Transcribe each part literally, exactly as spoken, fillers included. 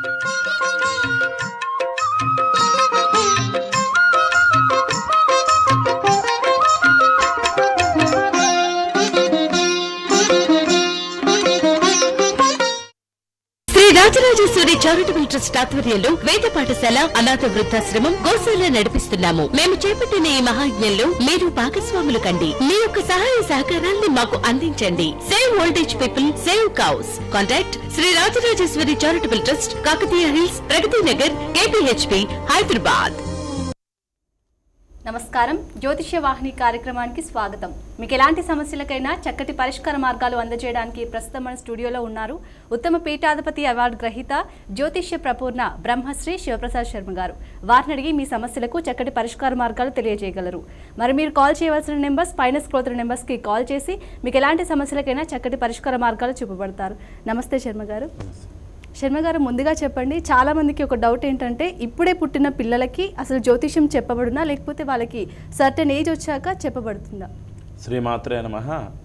Rajarajeshwari charitable trust ఆధ్వర్యంలో వేద పాఠశాల, అనాథ వృద్ధాశ్రమం, గోశాల నడిపిస్తున్నాము. మేము చేపట్టిన ఈ మహాయజ్ఞంలో మీరు భాగస్వాములు కండి. మీ యొక్క సహాయ సహకారాన్ని మాకు అందించండి. Save old age people, save cows. Contact Shri Rajarajeshwari charitable trust, Kakatiya hills, Pragati Nagar, KPHP, Hyderabad. నమస్కారం. జ్యోతిష్య వాహిని కార్యక్రమానికి స్వాగతం. మీకు ఎలాంటి సమస్యలకైనా చక్కటి పరిష్కార మార్గాలు అందజేయడానికి ప్రస్తుతం మన స్టూడియోలో ఉన్నారు ఉత్తమ పీఠాధిపతి అవార్డు గ్రహీత జ్యోతిష్య ప్రపూర్ణ బ్రహ్మశ్రీ శివప్రసాద్ శర్మ గారు. వారిని అడిగి మీ సమస్యలకు చక్కటి పరిష్కార మార్గాలు తెలియజేయగలరు. మరి మీరు కాల్ చేయవలసిన నెంబర్స్ పైన స్క్రోల్ నెంబర్స్కి కాల్ చేసి మీకు ఎలాంటి సమస్యలకైనా చక్కటి పరిష్కార మార్గాలు చూపబడతారు. నమస్తే శర్మ గారు. శర్మ గారు, ముందుగా చెప్పండి, చాలా మందికి ఒక డౌట్ ఏంటంటే ఇప్పుడే పుట్టిన పిల్లలకి అసలు జ్యోతిష్యం చెప్పబడునా లేకపోతే వాళ్ళకి సర్టెన్ ఏజ్ వచ్చాక చెప్పబడుతుందా? శ్రీమాత్రే నమః.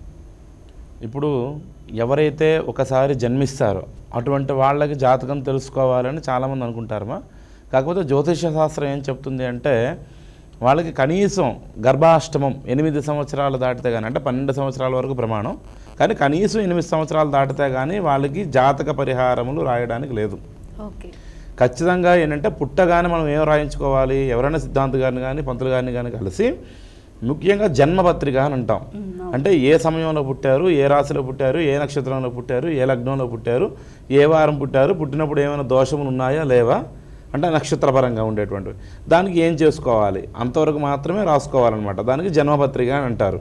ఇప్పుడు ఎవరైతే ఒకసారి జన్మిస్తారో అటువంటి వాళ్ళకి జాతకం తెలుసుకోవాలని చాలామంది అనుకుంటారమ్మా. కాకపోతే జ్యోతిష శాస్త్రం ఏం చెప్తుంది అంటే వాళ్ళకి కనీసం గర్భాష్టమం ఎనిమిది సంవత్సరాలు దాటితే కానీ, అంటే పన్నెండు సంవత్సరాల వరకు ప్రమాణం, కానీ కనీసం ఎనిమిది సంవత్సరాలు దాటితే కానీ వాళ్ళకి జాతక పరిహారములు రాయడానికి లేదు. ఓకే. ఖచ్చితంగా ఏంటంటే పుట్టగానే మనం ఏం రాయించుకోవాలి, ఎవరైనా సిద్ధాంత్ గారిని కానీ పంతులు గారిని కానీ కలిసి ముఖ్యంగా జన్మపత్రిక అని అంటాం. అంటే ఏ సమయంలో పుట్టారు, ఏ రాశిలో పుట్టారు, ఏ నక్షత్రంలో పుట్టారు, ఏ లగ్నంలో పుట్టారు, ఏ వారం పుట్టారు, పుట్టినప్పుడు ఏమైనా దోషములు ఉన్నాయా లేవా, అంటే నక్షత్రపరంగా ఉండేటువంటివి, దానికి ఏం చేసుకోవాలి అంతవరకు మాత్రమే రాసుకోవాలన్నమాట. దానికి జన్మపత్రిక అని అంటారు.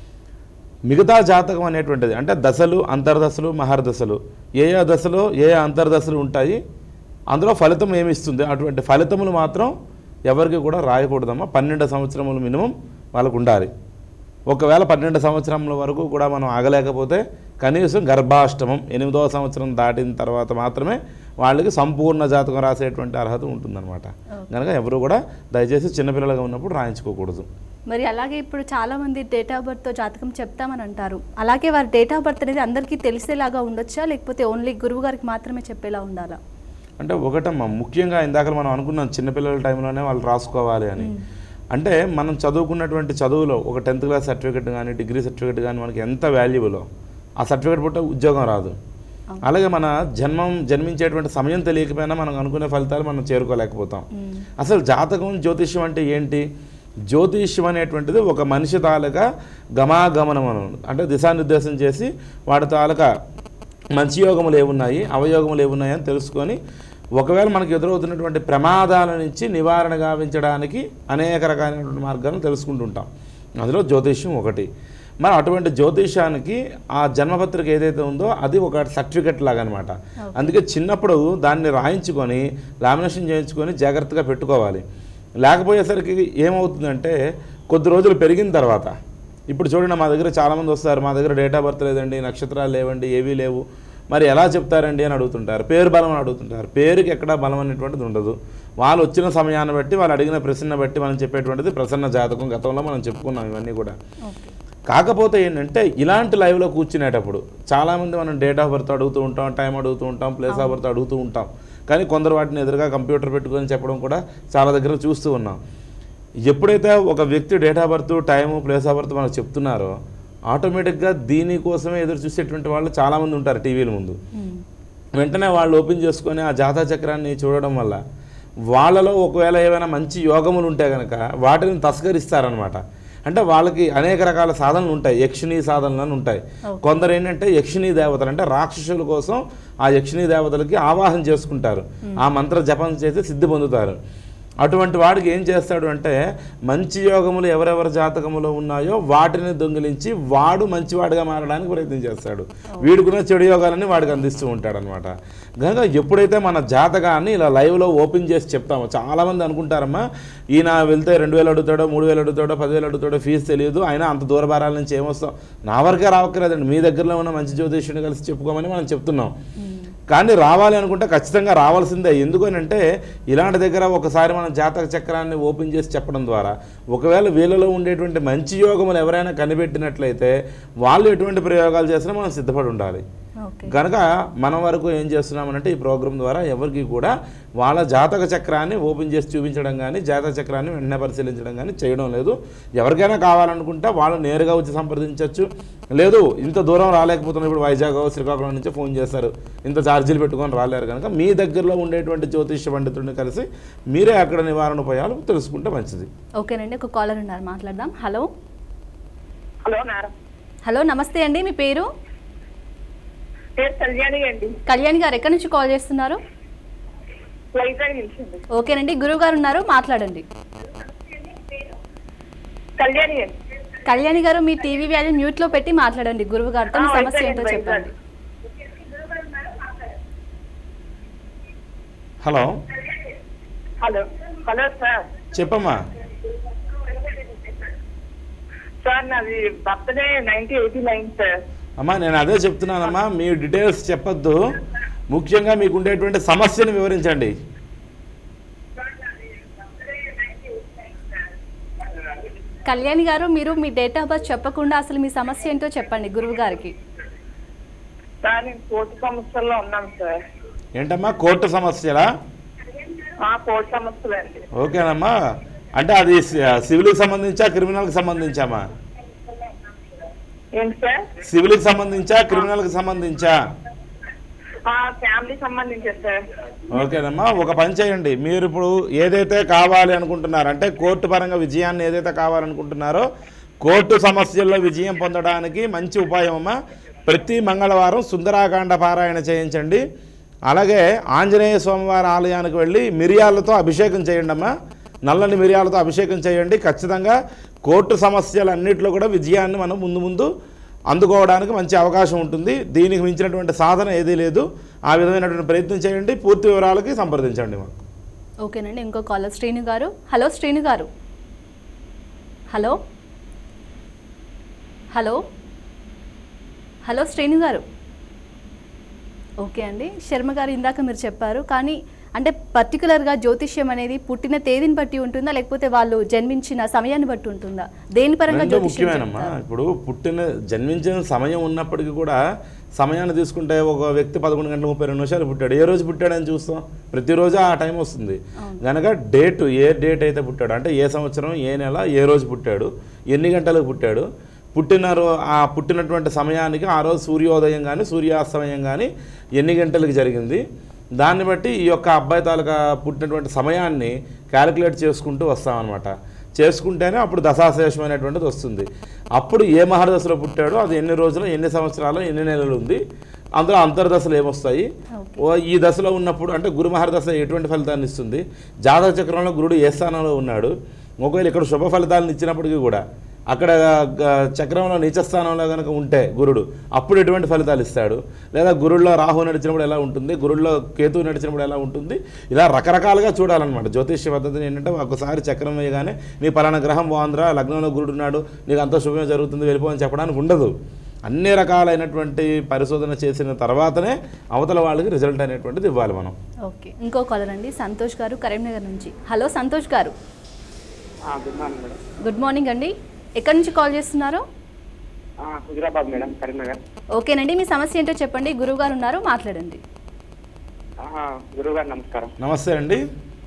మిగతా జాతకం అనేటువంటిది అంటే దశలు, అంతర్దశలు, మహర్దశలు, ఏ ఏ దశలో ఏ ఏ అంతర్దశలు ఉంటాయి, అందులో ఫలితం ఏమి ఇస్తుంది, అటువంటి ఫలితములు మాత్రం ఎవరికి కూడా రాయకూడదమ్మా. పన్నెండు సంవత్సరములు మినిమం వాళ్ళకు ఉండాలి. ఒకవేళ పన్నెండు సంవత్సరముల వరకు కూడా మనం ఆగలేకపోతే కనీసం గర్భాష్టమం ఎనిమిదవ సంవత్సరం దాటిన తర్వాత మాత్రమే వాళ్ళకి సంపూర్ణ జాతకం రాసేటువంటి అర్హత ఉంటుందన్నమాట. కనుక ఎవరు కూడా దయచేసి చిన్నపిల్లలుగా ఉన్నప్పుడు రాయించుకోకూడదు. మరి అలాగే ఇప్పుడు చాలా మంది డేట్ ఆఫ్ బర్త్తో జాతకం చెప్తామని అంటారు. అలాగే వారి డేట్ ఆఫ్ బర్త్ అనేది అందరికీ తెలిసేలాగా ఉండొచ్చా లేకపోతే ఓన్లీ గురువు గారికి మాత్రమే చెప్పేలా ఉండాలా? అంటే ఒకటమ్మా, ముఖ్యంగా ఇందాక మనం అనుకున్నాం చిన్నపిల్లల టైంలోనే వాళ్ళు రాసుకోవాలి అని. అంటే మనం చదువుకున్నటువంటి చదువులో ఒక టెన్త్ క్లాస్ సర్టిఫికెట్ కానీ డిగ్రీ సర్టిఫికెట్ కానీ మనకి ఎంత వాల్యుబులో ఆ సర్టిఫికెట్ పుట్ట ఉద్యోగం రాదు. అలాగే మన జన్మం జన్మించేటువంటి సమయం తెలియకపోయినా మనం అనుకునే ఫలితాలు మనం చేరుకోలేకపోతాం. అసలు జాతకం జ్యోతిష్యం అంటే ఏంటి? జ్యోతిష్యం అనేటువంటిది ఒక మనిషి తాలూకా గమాగమనం అంటే దిశానిర్దేశం చేసి వాడి తాలూకా మంచి యోగములు ఏమున్నాయి, అవయోగములు ఏమున్నాయి అని తెలుసుకొని ఒకవేళ మనకు ఎదురవుతున్నటువంటి ప్రమాదాల నుంచి నివారణ గావించడానికి అనేక రకాలైనటువంటి మార్గాలను తెలుసుకుంటుంటాం. అందులో జ్యోతిష్యం ఒకటి. మరి అటువంటి జ్యోతిషానికి ఆ జన్మపత్రిక ఏదైతే ఉందో అది ఒక సర్టిఫికెట్ లాగా అనమాట. అందుకే చిన్నప్పుడు దాన్ని రాయించుకొని లామినేషన్ చేయించుకొని జాగ్రత్తగా పెట్టుకోవాలి. లేకపోయేసరికి ఏమవుతుందంటే కొద్ది రోజులు పెరిగిన తర్వాత, ఇప్పుడు చూడండి మా దగ్గర చాలామంది వస్తారు, మా దగ్గర డేట్ ఆఫ్ బర్త్ లేదండి, నక్షత్రాలు లేవండి, ఏవీ లేవు, మరి ఎలా చెప్తారండి అని అడుగుతుంటారు. పేరు బలం అని అడుగుతుంటారు. పేరుకి ఎక్కడా బలం అనేటువంటిది ఉండదు. వాళ్ళు వచ్చిన సమయాన్ని బట్టి వాళ్ళు అడిగిన ప్రశ్న బట్టి మనం చెప్పేటువంటిది ప్రసన్న జాతకం. గతంలో మనం చెప్పుకున్నాం ఇవన్నీ కూడా. కాకపోతే ఏంటంటే ఇలాంటి లైవ్లో కూర్చునేటప్పుడు చాలామంది మనం డేట్ ఆఫ్ బర్త్ అడుగుతూ ఉంటాం, టైం అడుగుతూ ఉంటాం, ప్లేస్ ఆఫ్ బర్త్ అడుగుతూ ఉంటాం. కానీ కొందరు వాటిని ఎదురుగా కంప్యూటర్ పెట్టుకొని చెప్పడం కూడా చాలా దగ్గర చూస్తూ ఉన్నాం. ఎప్పుడైతే ఒక వ్యక్తి date of birth, time, place of birth మనకు చెప్తున్నారో ఆటోమేటిక్గా దీనికోసమే ఎదురు చూసేటువంటి వాళ్ళు చాలామంది ఉంటారు టీవీల ముందు. వెంటనే వాళ్ళు ఓపెన్ చేసుకొని ఆ జాతక చక్రాన్ని చూడడం వల్ల వాళ్ళలో ఒకవేళ ఏమైనా మంచి యోగములు ఉంటే కనుక వాటిని తస్కరిస్తారనమాట. అంటే వాళ్ళకి అనేక రకాల సాధనలు ఉంటాయి, యక్షిణీ సాధనలు అని ఉంటాయి. కొందరు ఏంటంటే యక్షిణీ దేవతలు అంటే రాక్షసుల కోసం ఆ యక్షిణీ దేవతలకి ఆవాహన చేసుకుంటారు, ఆ మంత్ర జపం చేసి సిద్ధి పొందుతారు. అటువంటి వాడికి ఏం చేస్తాడు అంటే మంచి యోగములు ఎవరెవరి జాతకములో ఉన్నాయో వాటిని దొంగిలించి వాడు మంచివాడిగా మారడానికి ప్రయత్నం చేస్తాడు. వీడుకున్న చెడు యోగాలని వాడికి అందిస్తూ ఉంటాడు అనమాట. కనుక ఎప్పుడైతే మన జాతకాన్ని ఇలా లైవ్లో ఓపెన్ చేసి చెప్తామో, చాలామంది అనుకుంటారమ్మా ఈయన వెళ్తే రెండు వేలు అడుగుతాడో, మూడు వేలు అడుగుతాడో, పదివేలు అడుగుతాడో, ఫీజు తెలియదు, అయినా అంత దూరభారాల నుంచి ఏమొస్తాం, నా వరకే రావక్కర్లేదండి, మీ దగ్గరలో ఉన్న మంచి జ్యోతిష్యుని కలిసి చెప్పుకోమని మనం చెప్తున్నాం. కానీ రావాలి అనుకుంటే ఖచ్చితంగా రావాల్సిందే. ఎందుకనంటే ఇలాంటి దగ్గర ఒకసారి మనం జాతక చక్రాన్ని ఓపెన్ చేసి చెప్పడం ద్వారా ఒకవేళ వీళ్ళలో ఉండేటువంటి మంచి యోగములు ఎవరైనా కనిపెట్టినట్లయితే వాళ్ళు ఎటువంటి ప్రయోగాలు చేసినా మనం సిద్ధపడి ఉండాలి. కనుక మన వరకు ఏం చేస్తున్నామనంటే ఈ ప్రోగ్రాం ద్వారా ఎవరికి కూడా వాళ్ళ జాతక చక్రాన్ని ఓపెన్ చేసి చూపించడం కానీ జాతక చక్రాన్ని వెంటనే పరిశీలించడం కానీ చేయడం లేదు. ఎవరికైనా కావాలనుకుంటే వాళ్ళు నేరుగా వచ్చి సంప్రదించవచ్చు. లేదు ఇంత దూరం రాలేకపోతున్నా, ఇప్పుడు వైజాగ్ శ్రీకాకుళం నుంచి ఫోన్ చేస్తారు, ఇంత ఛార్జీలు పెట్టుకొని రాలేరు కనుక మీ దగ్గరలో ఉండేటువంటి జ్యోతిష్య పండితుడిని కలిసి మీరే అక్కడ నివారణ ఉపాయాలు తెలుసుకుంటే మంచిది. ఓకేనండి, ఒక కాలర్ ఉన్నారు, మాట్లాడదాం. Hello hello madam. హలో నమస్తే అండి, మీ పేరు? పేరు కళ్యాణి అండి. కళ్యాణి గారు ఎక్కడి నుంచి కాల్ చేస్తున్నారు? వైజాగ్ నుంచి. ఓకేనండి, గురువు గారు ఉన్నారు, మాట్లాడండి. కళ్యాణి అండి. కళ్యాణి గారు మీ టీవీ వాల్యూ మ్యూట్ లో పెట్టి మాట్లాడండి, గురువు గారితో మీ సమస్య ఏంటో చెప్పండి. Hello hello hello sir. చెప్పమ్మా. సార్ నాది birthday nineteen eighty nine sir. అమ్మా నేను అదే చెప్తున్నానమ్మా, మీ డీటెయిల్స్ చెప్పొద్దు, ముఖ్యంగా మీకు ఉండేటువంటి సమస్యను వివరించండి. కళ్యాణి గారు మీరు మీ డేట్ ఆఫ్ బర్త్ చెప్పకుండా అసలు మీ సమస్య ఏంటో చెప్పండి గురువు గారికి. సార్ నేను కోర్టు సమస్యల్లో ఉన్నాను సార్. ఏంటమ్మా కోర్టు సమస్యలా? కోర్టు సమస్యలు అండి. ఓకేనమ్మా, అంటే అది సివిల్కి సంబంధించా క్రిమినల్కి సంబంధించామా? ఏంటి సార్? సివిల్కి సంబంధించా క్రిమినల్కి సంబంధించా? ఫ్యామిలీ సంబంధించి సార్. ఓకేనమ్మా, ఒక పని చేయండి, మీరు ఇప్పుడు ఏదైతే కావాలి అనుకుంటున్నారో అంటే కోర్టు పరంగా విజయాన్ని ఏదైతే కావాలనుకుంటున్నారో కోర్టు సమస్యల్లో విజయం పొందడానికి మంచి ఉపాయం అమ్మా, ప్రతి మంగళవారం సుందరాకాండ పారాయణ చేయించండి. అలాగే ఆంజనేయ స్వామివారి ఆలయానికి వెళ్ళి మిరియాలతో అభిషేకం చేయండి అమ్మా, నల్లని మిరియాలతో అభిషేకం చేయండి. ఖచ్చితంగా కోర్టు సమస్యలన్నింటిలో కూడా విజయాన్ని మనం ముందు ముందు అందుకోవడానికి మంచి అవకాశం ఉంటుంది. దీనికి మించినటువంటి సాధన ఏదీ లేదు. ఆ విధమైనటువంటి ప్రయత్నం చేయండి. పూర్తి వివరాలకి సంప్రదించండి మాకు. ఓకేనండి, ఇంకో కాలర్ శ్రీను గారు. హలో శ్రీను గారు. హలో హలో హలో శ్రీను గారు. ఓకే అండి, శర్మ గారు ఇందాక మీరు చెప్పారు, కానీ అంటే పర్టికులర్గా జ్యోతిష్యం అనేది పుట్టిన తేదీని బట్టి ఉంటుందా లేకపోతే వాళ్ళు జన్మించిన సమయాన్ని బట్టి ఉంటుందా? దేని పరంగా జ్యోతిష్యం ముఖ్యమేనమ్మా. ఇప్పుడు పుట్టిన జన్మించిన సమయం ఉన్నప్పటికీ కూడా సమయాన్ని తీసుకుంటే ఒక వ్యక్తి పదకొండు గంటల ముప్పై రెండు నిమిషాలు పుట్టాడు, ఏ రోజు పుట్టాడని చూస్తాం, ప్రతిరోజు ఆ టైం వస్తుంది కనుక డేట్ ఏ డేట్ అయితే పుట్టాడు అంటే ఏ సంవత్సరం ఏ నెల ఏ రోజు పుట్టాడు ఎన్ని గంటలకు పుట్టాడు, పుట్టిన ఆ పుట్టినటువంటి సమయానికి ఆ రోజు సూర్యోదయం కానీ సూర్యాస్తమయం కానీ ఎన్ని గంటలకు జరిగింది, దాన్ని బట్టి ఈ యొక్క అబ్బాయి తాలూకా పుట్టినటువంటి సమయాన్ని క్యాలిక్యులేట్ చేసుకుంటూ వస్తామన్నమాట. చేసుకుంటేనే అప్పుడు దశాశేషమైనటువంటిది వస్తుంది. అప్పుడు ఏ మహర్దశలో పుట్టాడో అది ఎన్ని రోజులు ఎన్ని సంవత్సరాలు ఎన్ని నెలలు ఉంది, అందులో అంతర్దశలు ఏమొస్తాయి, ఈ దశలో ఉన్నప్పుడు అంటే గురు మహర్దశ ఎటువంటి ఫలితాన్ని ఇస్తుంది, జాతక చక్రంలో గురుడు ఏ స్థానంలో ఉన్నాడు, ఒకవేళ ఇక్కడ శుభ ఫలితాలను ఇచ్చినప్పటికీ కూడా అక్కడ చక్రంలో నీచస్థానంలో కనుక ఉంటే గురుడు అప్పుడు ఎటువంటి ఫలితాలు ఇస్తాడు, లేదా గురుల్లో రాహు నడిచినప్పుడు ఎలా ఉంటుంది, గురుల్లో కేతువు నడిచినప్పుడు ఎలా ఉంటుంది, ఇలా రకరకాలుగా చూడాలన్నమాట. జ్యోతిష్య పద్ధతిని ఏంటంటే ఒకసారి చక్రం వేయగానే నీ పలానా గ్రహం బాగుందిరా, లగ్నంలో గురుడు ఉన్నాడు, నీకు అంత శుభమే జరుగుతుంది వెళ్ళిపోని చెప్పడానికి ఉండదు. అన్ని రకాలైనటువంటి పరిశోధన చేసిన తర్వాతనే అవతల వాళ్ళకి రిజల్ట్ అనేటువంటిది ఇవ్వాలి మనం. ఓకే, ఇంకో కాలర్ అండి సంతోష్ గారు కరీంనగర్ నుంచి. హలో సంతోష్ గారు. Good morning madam. Good morning అండి, ఎక్కడి నుంచి కాల్ చేస్తున్నారు? హైదరాబాద్ మేడం, కరీంనగర్. ఓకేనండి, మీ సమస్య ఏంటో చెప్పండి, గురువు గారు ఉన్నారు, మాట్లాడండి. గురువు గారు నమస్కారం. నమస్తే అండి.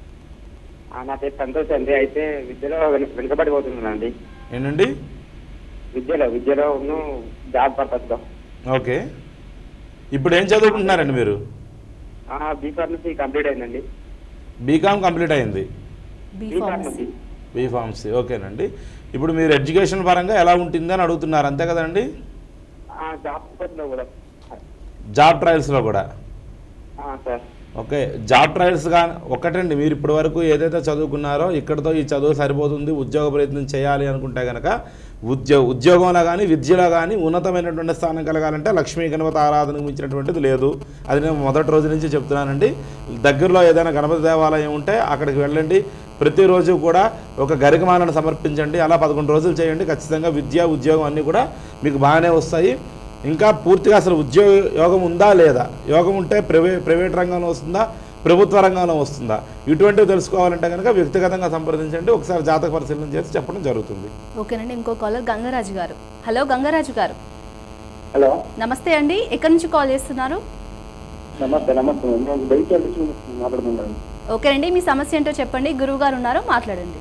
నా పేరు సంతోష్ అండి. అయితే విద్యలో వెనుకబడిపోతున్నానండి. ఏంటండి? విద్యలో విద్యలో జాబ్ పర్పస్ లో. ఓకే, ఇప్పుడు ఏం చదువుకుంటున్నారండి మీరు? బీఫార్మసీ కంప్లీట్ అయిందండి. బీకామ్ కంప్లీట్ అయింది. బీఫార్మసీ బీఫార్మసీ ఓకేనండి. ఇప్పుడు మీరు ఎడ్యుకేషన్ పరంగా ఎలా ఉంటుందని అడుగుతున్నారు అంతే కదండి? జాబ్ పర్పస్లో కూడా, జాబ్ ట్రయల్స్లో కూడా. సార్ ఓకే, జాబ్ ట్రయల్స్ కానీ ఒకటండి, మీరు ఇప్పటి వరకు ఏదైతే చదువుకున్నారో ఇక్కడతో ఈ చదువు సరిపోతుంది, ఉద్యోగ ప్రయత్నం చేయాలి అనుకుంటే కనుక ఉద్యోగ ఉద్యోగంలో కానీ విద్యలో కానీ ఉన్నతమైనటువంటి స్థానం కలగాలంటే లక్ష్మీ గణపతి ఆరాధనకు మించినటువంటిది లేదు. అది నేను మొదటి రోజు నుంచి చెప్తున్నానండి. దగ్గరలో ఏదైనా గణపతి దేవాలయం ఉంటే అక్కడికి వెళ్ళండి, ప్రతిరోజు కూడా ఒక గరికమాలను సమర్పించండి, అలా పదకొండు రోజులు చేయండి. ఖచ్చితంగా విద్య ఉద్యోగం అన్నీ కూడా మీకు బాగానే వస్తాయి. ఇంకా పూర్తిగా అసలు ఉద్యోగ యోగం ఉందా లేదా, యోగం ఉంటే ప్రైవే ప్రైవేట్ రంగంలో వస్తుందా ప్రభుత్వ రంగంలో వస్తుందా, ఇటువంటివి తెలుసుకోవాలంటే కనుక వ్యక్తిగతంగా సంప్రదించండి, ఒకసారి జాతక పరిశీలన చేసి చెప్పడం జరుగుతుంది. ఓకేనండి, ఇంకో కాలర్ గంగరాజు గారు. హలో గంగరాజు గారు. హలో నమస్తే అండి, ఎక్కడి నుంచి కాల్ చేస్తున్నారు? నమస్తే నమస్తే నేను బయట మాట్లాడుతున్నాను. ఓకే అండి, మీ సమస్య ఏంటో చెప్పండి, గురువు గారు ఉన్నారు, మాట్లాడండి.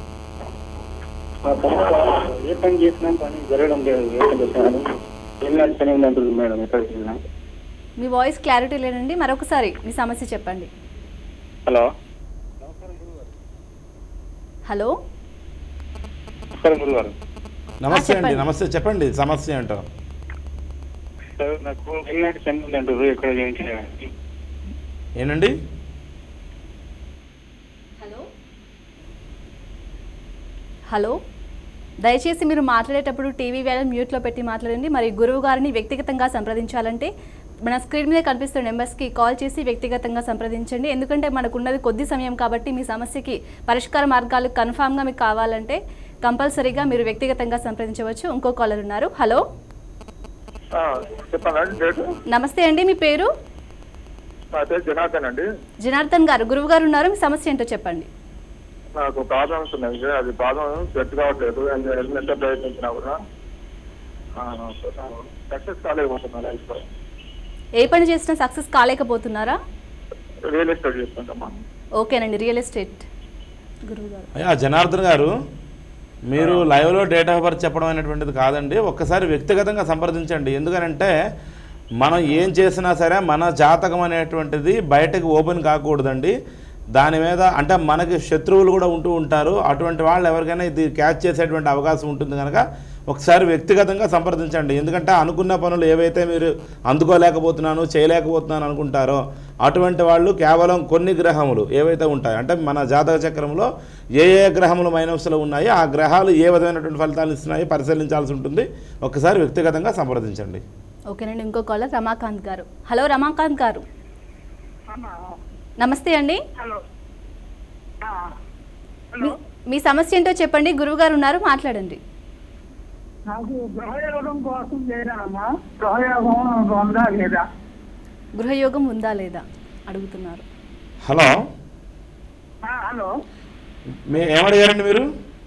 ఏ పని చేసినా పని జరగడం లేదు. ఏ పని చేసినాను ఏం లాంటి పని ఉందంటుంది మేడం. ఎక్కడికి వెళ్ళినా మీ వాయిస్ క్లారిటీ లేదండి, మరొకసారి మీ సమస్య చెప్పండి. హలో హలో నమస్కారం గురుగారు. నమస్తే అండి, చెప్పండి. నమస్తే చెప్పండి సమస్య ఏంటో. సార్ నాకు ఎలాంటి పని ఉందంటారు ఎక్కడ చేయించడానికి? ఏనండి? హలో హలో దయచేసి మీరు మాట్లాడేటప్పుడు టీవీ వేళ మ్యూట్లో పెట్టి మాట్లాడండి. మరి గురువు గారిని వ్యక్తిగతంగా సంప్రదించాలంటే మన స్క్రీన్ మీద కనిపిస్తున్న నెంబర్స్కి కాల్ చేసి వ్యక్తిగతంగా సంప్రదించండి. ఎందుకంటే మనకున్నది కొద్ది సమయం కాబట్టి మీ సమస్యకి పరిష్కార మార్గాలు కన్ఫామ్గా మీకు కావాలంటే కంపల్సరీగా మీరు వ్యక్తిగతంగా సంప్రదించవచ్చు. ఇంకో కాలర్ ఉన్నారు. హలో చెప్పండి. నమస్తే అండి, మీ పేరు? జనార్దన్ అండి. జనార్దన్ గారు, గురువు గారు ఉన్నారు, మీ సమస్య ఏంటో చెప్పండి. నాకు ప్రాబ్లమ్స్ ఉన్నాయి, అది ప్రాబ్లం సెట్ కావట్లేదు. ఎంత ప్రయత్నించినా కూడా సక్సెస్ కాలేకపోతున్నా లైఫ్. ఏ పని చేసినా సక్సెస్ కాలేకపోతున్నారా? రియల్ ఎస్టేట్ చేసుకుంటామా? ఓకేనండి, రియల్ ఎస్టేట్ గురువు గారు. అయ్యా జనార్దన్ గారు, మీరు లైవ్లో డేట్ ఆఫ్ బర్త్ చెప్పడం అనేటువంటిది కాదండి, ఒక్కసారి వ్యక్తిగతంగా సంప్రదించండి. ఎందుకనంటే మనం ఏం చేసినా సరే మన జాతకం అనేటువంటిది బయటకు ఓపెన్ కాకూడదండి. దాని మీద అంటే మనకి శత్రువులు కూడా ఉంటూ ఉంటారు. అటువంటి వాళ్ళు ఎవరికైనా ఇది క్యాచ్ చేసేటువంటి అవకాశం ఉంటుంది కనుక ఒకసారి వ్యక్తిగతంగా సంప్రదించండి. ఎందుకంటే అనుకున్న పనులు ఏవైతే మీరు అందుకోలేకపోతున్నాను చేయలేకపోతున్నాను అనుకుంటారో అటువంటి వాళ్ళు కేవలం కొన్ని గ్రహములు ఏవైతే ఉంటాయో అంటే మన జాతక చక్రంలో ఏ ఏ గ్రహములు మైనస్లో ఉన్నాయో ఆ గ్రహాలు ఏ విధమైనటువంటి ఫలితాలు ఇస్తున్నాయో పరిశీలించాల్సి ఉంటుంది. ఒకసారి వ్యక్తిగతంగా సంప్రదించండి. ఓకేనండి, ఇంకో కాలర్ రమాకాంత్ గారు. హలో రమాకాంత్ గారు, నమస్తే అండి. మీ- మీ సమస్య ఏంటో చెప్పండి, గురువు గారు ఉన్నారు, మాట్లాడండి. నాకు గృహయోగం కోసం చేయాలమ్మా. గృహయోగం ఉందా లేదా? గృహయోగం ఉందా లేదా అడుగుతున్నారు. హలో ఆ, హలో మీ ఏమడిగారండి మీరు?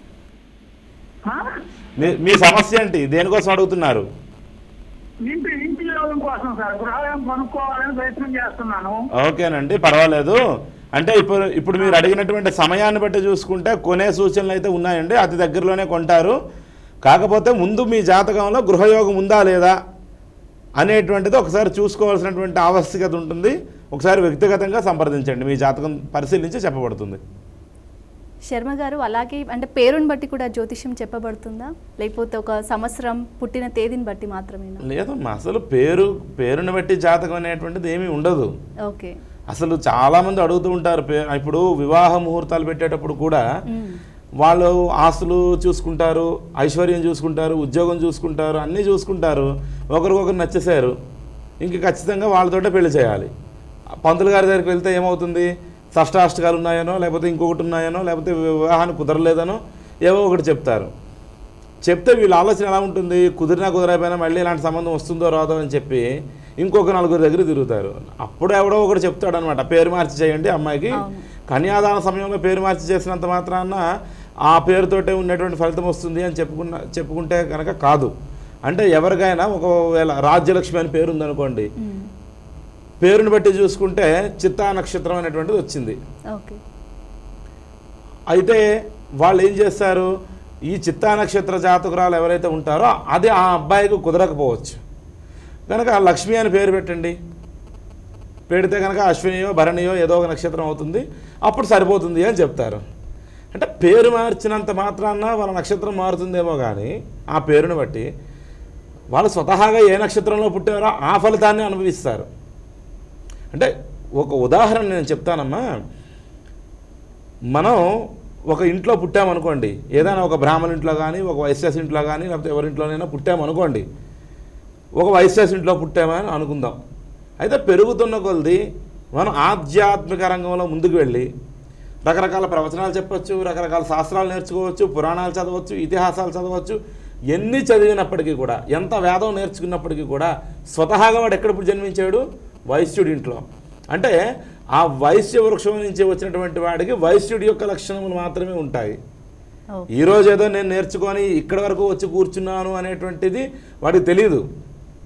ఆ? మీ మీ సమస్య ఏంటి, దేనికోసం అడుగుతున్నారు? ఇంటి ఇంటి యోగం కోసం సార్. గృహయోగం కొనుక్కోవాలని ప్రయత్నం చేస్తున్నాను. ఓకేనండి, పర్వాలేదు. అంటే ఇప్పుడు ఇప్పుడు మీరు అడిగినటువంటి సమయాన్ని బట్టి చూసుకుంటే కొనే సూచనలు అయితే ఉన్నాయండి, అతి దగ్గరలోనే కొంటారు. కాకపోతే ముందు మీ జాతకంలో గృహయోగం ఉందా లేదా అనేటువంటిది ఒకసారి చూసుకోవాల్సినటువంటి ఆవశ్యకత ఉంటుంది. ఒకసారి వ్యక్తిగతంగా సంప్రదించండి, మీ జాతకం పరిశీలించి చెప్పబడుతుంది. శర్మ గారు, అలాగే అంటే పేరుని బట్టి కూడా జ్యోతిష్యం చెప్పబడుతుందా, లేకపోతే ఒక సంవత్సరం పుట్టిన తేదీని బట్టి మాత్రమేనా? లేదమ్మా, అసలు పేరు పేరుని బట్టి జాతకం అనేటువంటిది ఏమీ ఉండదు. ఓకే. అసలు చాలామంది అడుగుతూ ఉంటారు. పే ఇప్పుడు వివాహ ముహూర్తాలు పెట్టేటప్పుడు కూడా వాళ్ళు ఆస్తులు చూసుకుంటారు, ఐశ్వర్యం చూసుకుంటారు, ఉద్యోగం చూసుకుంటారు, అన్నీ చూసుకుంటారు. ఒకరికొకరు నచ్చేసారు, ఇంక ఖచ్చితంగా వాళ్ళతోటే పెళ్లి చేయాలి. పంతులు గారి దగ్గరికి వెళ్తే ఏమవుతుంది, షష్టాష్టకాలు ఉన్నాయనో లేకపోతే ఇంకొకటి ఉన్నాయనో లేకపోతే వివాహాన్ని కుదరలేదనో ఏవో ఒకటి చెప్తారు. చెప్తే వీళ్ళ ఆలోచన ఎలా ఉంటుంది, కుదిరినా కుదరైపోయినా మళ్ళీ ఇలాంటి సంబంధం వస్తుందో రాదో అని చెప్పి ఇంకొక నలుగురు దగ్గర తిరుగుతారు. అప్పుడు ఎవడో ఒకటి చెప్తాడు అనమాట, పేరు మార్చి చేయండి అమ్మాయికి. కన్యాదాన సమయంలో పేరు మార్చి చేసినంత మాత్రాన ఆ పేరుతోటే ఉన్నటువంటి ఫలితం వస్తుంది అని చెప్పుకున్న చెప్పుకుంటే కనుక కాదు. అంటే ఎవరికైనా ఒకవేళ రాజ్యలక్ష్మి అని పేరు ఉందనుకోండి, పేరుని బట్టి చూసుకుంటే చిత్తా నక్షత్రం అనేటువంటిది వచ్చింది. ఓకే. అయితే వాళ్ళు ఏం చేస్తారు, ఈ చిత్తా నక్షత్ర జాతకురాలు ఎవరైతే ఉంటారో అది ఆ అబ్బాయికి కుదరకపోవచ్చు కనుక లక్ష్మి అని పేరు పెట్టండి. పెడితే కనుక అశ్వినియో భరణియో ఏదో ఒక నక్షత్రం అవుతుంది, అప్పుడు సరిపోతుంది అని చెప్తారు. అంటే పేరు మార్చినంత మాత్రాన వాళ్ళ నక్షత్రం మారుతుందేమో కానీ ఆ పేరుని బట్టి వాళ్ళు స్వతహాగా ఏ నక్షత్రంలో పుట్టారో ఆ ఫలితాన్ని అనుభవిస్తారు. అంటే ఒక ఉదాహరణ నేను చెప్తానమ్మా. మనం ఒక ఇంట్లో పుట్టామనుకోండి, ఏదైనా ఒక బ్రాహ్మణ ఇంట్లో కానీ ఒక వైశ్యాస్ ఇంట్లో కానీ లేకపోతే ఎవరింట్లోనైనా పుట్టామనుకోండి, ఒక వైశ్యాస్ ఇంట్లో పుట్టామని అనుకుందాం. అయితే పెరుగుతున్న కొలది మనం ఆధ్యాత్మిక రంగంలో ముందుకు వెళ్ళి రకరకాల ప్రవచనాలు చెప్పచ్చు, రకరకాల శాస్త్రాలు నేర్చుకోవచ్చు, పురాణాలు చదవచ్చు, ఇతిహాసాలు చదవచ్చు. ఎన్ని చదివినప్పటికీ కూడా, ఎంత వేదం నేర్చుకున్నప్పటికీ కూడా స్వతహాగా వాడు ఎక్కడప్పుడు జన్మించాడు, వైశ్యుడి ఇంట్లో. అంటే ఆ వైశ్య వృక్షం నుంచి వచ్చినటువంటి వాడికి వైశ్యుడి యొక్క లక్షణములు మాత్రమే ఉంటాయి. ఈరోజు ఏదో నేను నేర్చుకొని ఇక్కడి వరకు వచ్చి కూర్చున్నాను అనేటువంటిది వాడికి తెలియదు.